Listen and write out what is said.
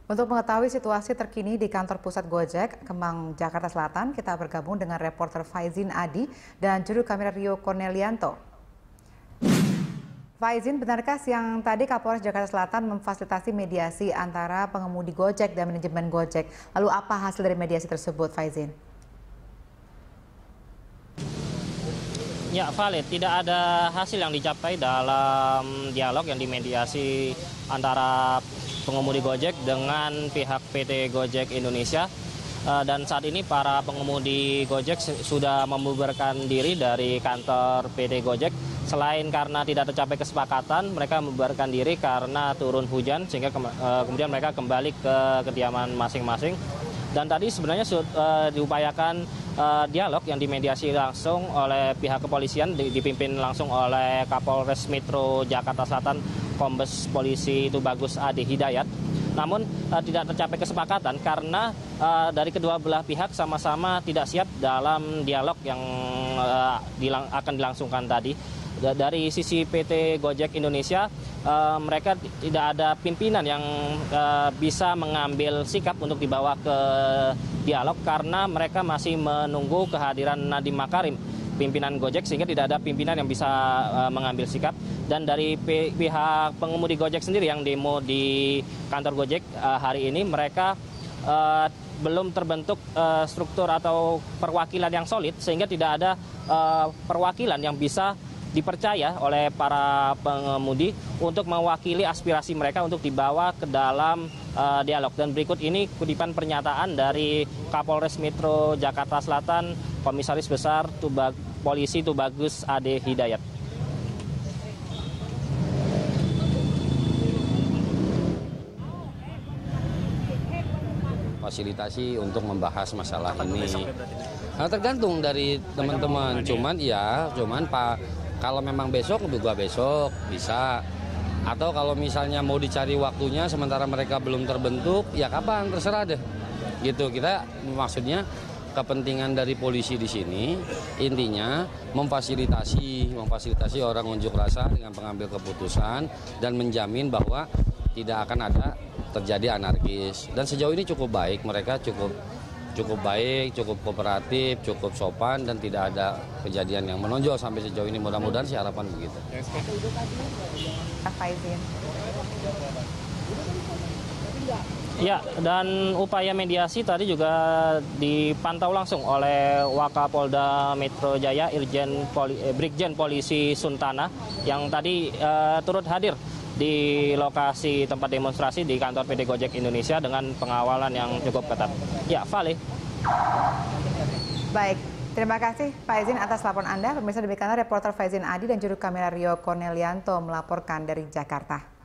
Untuk mengetahui situasi terkini di kantor pusat Gojek, Kemang, Jakarta Selatan, kita bergabung dengan reporter Faizin Adi dan juru kamera Rio Cornelianto. Faizin, benarkah siang tadi Kapolres Jakarta Selatan memfasilitasi mediasi antara pengemudi Gojek dan manajemen Gojek? Lalu apa hasil dari mediasi tersebut, Faizin? Ya, valid. Tidak ada hasil yang dicapai dalam dialog yang dimediasi antara pengemudi Gojek dengan pihak PT Gojek Indonesia. Dan saat ini para pengemudi Gojek sudah membubarkan diri dari kantor PT Gojek. Selain karena tidak tercapai kesepakatan, mereka membubarkan diri karena turun hujan, sehingga kemudian mereka kembali ke kediaman masing-masing. Dan tadi sebenarnya diupayakan dialog yang dimediasi langsung oleh pihak kepolisian, dipimpin langsung oleh Kapolres Metro Jakarta Selatan, Kombes Polisi Tubagus Ade Hidayat. Namun tidak tercapai kesepakatan karena dari kedua belah pihak sama-sama tidak siap dalam dialog yang akan dilangsungkan tadi. Dari sisi PT Gojek Indonesia, mereka tidak ada pimpinan yang bisa mengambil sikap untuk dibawa ke dialog karena mereka masih menunggu kehadiran Nadiem Makarim, pimpinan Gojek, sehingga tidak ada pimpinan yang bisa mengambil sikap. Dan dari pihak pengemudi Gojek sendiri yang demo di kantor Gojek hari ini, mereka belum terbentuk struktur atau perwakilan yang solid, sehingga tidak ada perwakilan yang bisa dipercaya oleh para pengemudi untuk mewakili aspirasi mereka untuk dibawa ke dalam dialog. Dan berikut ini kutipan pernyataan dari Kapolres Metro Jakarta Selatan, Komisaris Besar Polisi Tubagus Ade Hidayat. Fasilitasi untuk membahas masalah ini. Nah, tergantung dari teman-teman. Cuman Pak, kalau memang besok juga besok bisa. Atau kalau misalnya mau dicari waktunya sementara mereka belum terbentuk, ya kapan terserah deh. Gitu. Kita maksudnya kepentingan dari polisi di sini intinya memfasilitasi orang unjuk rasa dengan pengambil keputusan dan menjamin bahwa tidak akan ada terjadi anarkis. Dan sejauh ini cukup baik, mereka cukup baik, cukup kooperatif, cukup sopan, dan tidak ada kejadian yang menonjol sampai sejauh ini. Mudah-mudahan sih harapan begitu. Ya, dan upaya mediasi tadi juga dipantau langsung oleh Wakapolda Metro Jaya, Brigjen Polisi Suntana, yang tadi turut hadir di lokasi tempat demonstrasi di kantor PT Gojek Indonesia dengan pengawalan yang cukup ketat. Ya, Vale. Baik, terima kasih Faizin atas laporan Anda. Pemirsa, demikianlah reporter Faizin Adi dan juru kamera Rio Cornelianto melaporkan dari Jakarta.